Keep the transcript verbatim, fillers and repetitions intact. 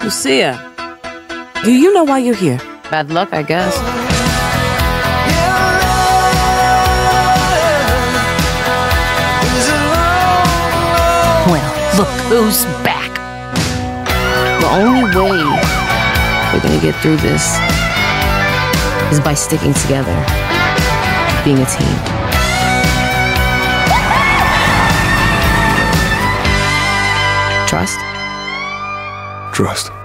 Lucia, do you know why you're here? Bad luck, I guess. Well, look who's back. The only way we're gonna get through this is by sticking together, being a team. Trust? Trust.